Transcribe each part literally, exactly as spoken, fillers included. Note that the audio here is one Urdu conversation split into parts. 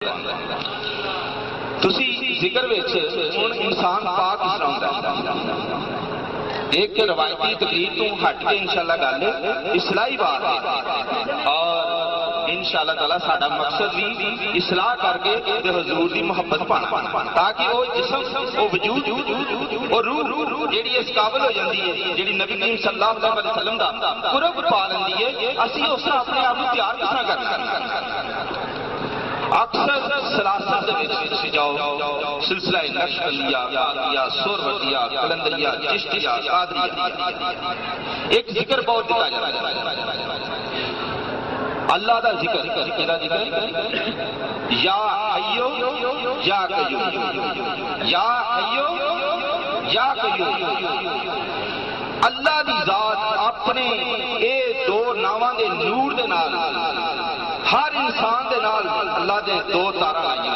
تسی ذکر وچ ہن انسان پاک کس طرح ہوندا ہے؟ ایک روایتی تقریر تو ہٹ کے انشاءاللہ گل اصلاحی بات ہے، اور انشاءاللہ تعالی ساڈا مقصد بھی اصلاح کر کے تے حضور دی محبت پانا، تاکہ وہ جسم وہ وجود اور روح جیڑی اس قابل ہو جاندی ہے، جیڑی نبی کریم صلی اللہ علیہ وسلم دا قرب پا لیندی ہے، اسی اس طرح اپنے آپ کو تیار کس طرح کرنا۔ اکثر سلاسل دے وچ جاؤ، سلسلہ نقشبندیہ، قادریہ، سہروردیہ، قلندریہ، چشتیہ، قادریہ، ایک ذکر بہت دیتا جاتا ہے اللہ دا ذکر، کیدا ذکر؟ یا حیو یا قیوم، یا حیو یا قیوم۔ اللہ دی ذات اپنے اے دو ناواں دے نور دے نال ہر انسان دے نال اللہ دے دو تارا لائیاں۔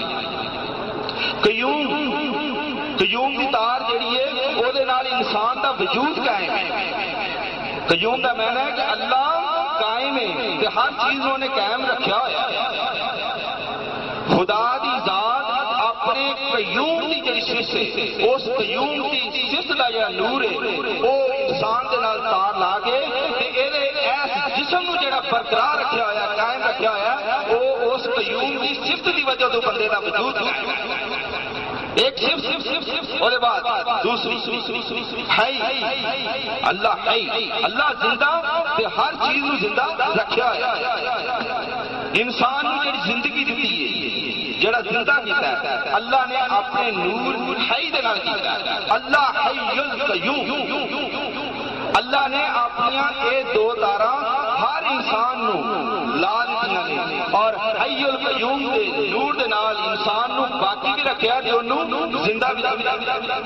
قیوم قیوم دی تار جڑی ہے او دے نال انسان دا وجود قائم ہے۔ قیوم دا معنی ہے کہ اللہ قائم ہے کہ ہر چیز انہوں نے قائم رکھا ہوا ہے۔ خدا دی ذات اپنے قیوم دی جڑی صفت ہے، اس قیوم دی صفت دا جڑا نور ہے وہ انسان دے نال تار لا کے تے اے ایس جسم نو جڑا برقرار رکھا ہوا ہے، قائم رکھا ہوا ہے، وہ اس قیوم دی صفت دی وجہ تو بندے دا وجود قائم ہے۔ ایک صفت اور بعد دوسری حی، اللہ حی، اللہ زندہ تے ہر چیز نو زندہ رکھا ہے۔ انسان نو جڑی زندگی دیتی ہے، جڑا زندہ کیتا ہے اللہ نے اپنے نور حی دے نال کیتا ہے۔ اللہ حی القیوم، اللہ نے اپنی اے دو تاراں ہر انسان نو لا دتیاں نے، اور حی القیوم دے نور دے نال انسان نو باقی بھی رکھیا تے اونوں زندہ بھی رکھیا۔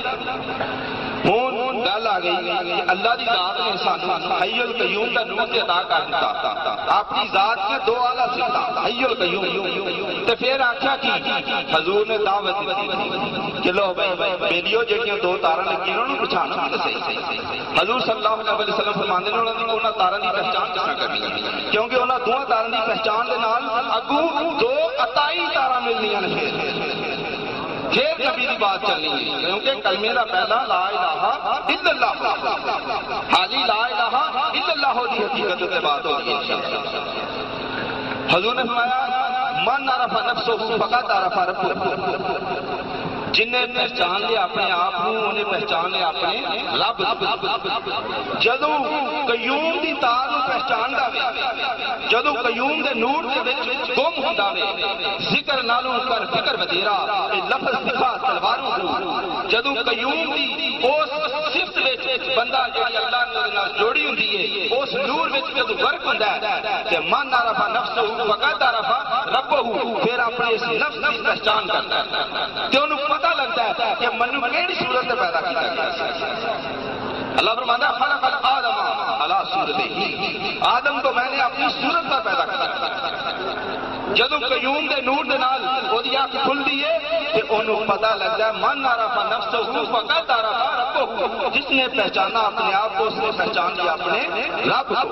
ہن گل آ گئی کہ اللہ دی ذات نے انسان نو حی القیوم دا نور تے عطا کر دیتا، اپنی ذات کے دو اعلی صفتاں حی القیوم، تے پھر آکھیا کی حضور نے دعوت دی کہ لو بھائی بیلیو جڑیاں دو تاراں لگیاں انہاں نوں پہچانو تے صحیح۔ حضور صلی اللہ علیہ وسلم فرماندے نے انہاں تاراں دی پہچان کس طرح کرنی ہے، کیونکہ انہاں دوواں تاراں دی پہچان دے نال اگوں دو عطائی تاراں ملنیاں نے، پھر نبی دی بات چلنی ہے، کیونکہ کلمے دا پہلا لا الہ الا اللہ، حالی لا الہ الا اللہ دی حقیقت تے بات ہوگی انشاءاللہ۔ حضور نے فرمایا من عرف نفسہ فقد عرف ربہ، جن نے پہچان لیا اپنے آپ کو انہیں پہچان لیا اپنے رب۔ جدو قیوم دی تار نو پہچان دے، جدو قیوم دے نور دے وچ گم ہوندا وے، ذکر نالوں کر فکر ودیرا، اے لفظ دکھا تلواروں کو، جدو قیوم دی اس صفت وچ بندہ جڑی اللہ نال جوڑی ہوندی ہے، اس نور وچ جدو فرق ہوندا ہے تے من عرف نفسہ فقد عرف ربہ، پھر اپنے اس نفس کی پہچان کرتا ہے تے انہوں پتہ لگتا ہے کہ منو کیڑی صورت میں پیدا کیا گیا۔ اللہ فرماتا ہے خلق آدم علی صورتہ، آدم کو میں نے اپنی صورت پر پیدا کیا۔ جدو قیوم دے نور دے نال او دی اکھ کھلدی ہے تے اونوں پتہ لگدا ہے من عرف نفسہ فقد عرف ربہ، جس نے پہچانا اپنے آپ کو اس نے پہچان لیا اپنے رب کو۔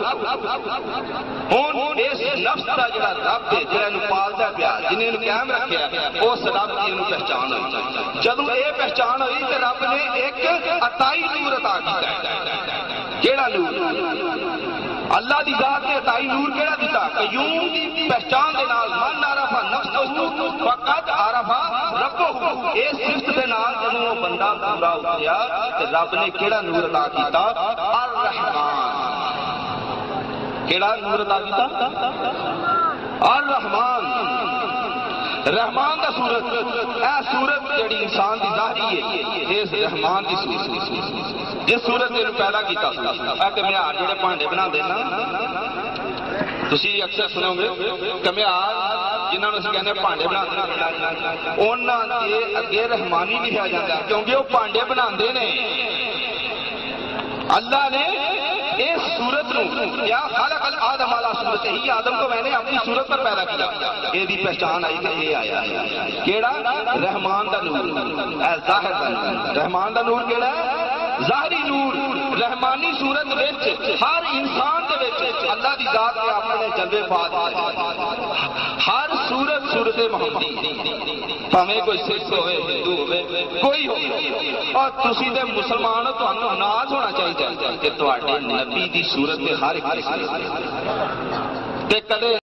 ہن اس نفس دا جڑا رب ہے، جڑا نو پالدا پیا، جنے نو قائم رکھیا، اس رب دی نو پہچان ہوئی۔ جدو اے پہچان ہوئی تے رب نے ایک عطائی نور عطا کیتا ہے۔ کیڑا نور؟ اللہ دی ذات نے عطائی نور کیڑا دیتا؟ قیوم دی پہچان دے نال من عرف نفسہ فقد عرف ربہ، اس صفت دے نال جدوں وہ بندہ پورا اٹھیا تے رب نے کیڑا نور عطا کیتا؟ الرحمان۔ کیڑا نور عطا کیتا؟ الرحمان۔ رحمان دا صورت، اے صورت جڑی انسان دی ظاہری ہے، اس رحمان دی صورت، جس صورت نے پیدا کیتا اے کمیار جڑے بھانڈے بنا دینا، تسی اکثر سنو گے کمیار جنہاں نوں اسی کہنے بھانڈے بنا دینا، انہاں دے اگے رحمانی لکھیا جاندا ہے کیونکہ وہ بھانڈے بناندے نے۔ اللہ نے اس صورت نو یا خلق الآدم علی صورتہ، ہی آدم کو میں نے اپنی صورت پر پیدا کیا، یہ دی پہچان آئی کہ یہ آیا کیڑا؟ رحمان دا نور، اے ظاہر دا نور۔ رحمان دا نور کیڑا ہے؟ ظاہری نور رحمانی صورت وچ ہر انسان دے وچ اللہ دی ذات نے اپنے جلوے پا دیتے ہر صورت صورت محمدی پاویں کوئی سکھ ہوئے ہندو ہوئے کوئی ہو اور تسی تے مسلمان ہو تانوں ناز ہونا چاہیے کہ تواڈے نبی دی صورت ہر ایک تے کدے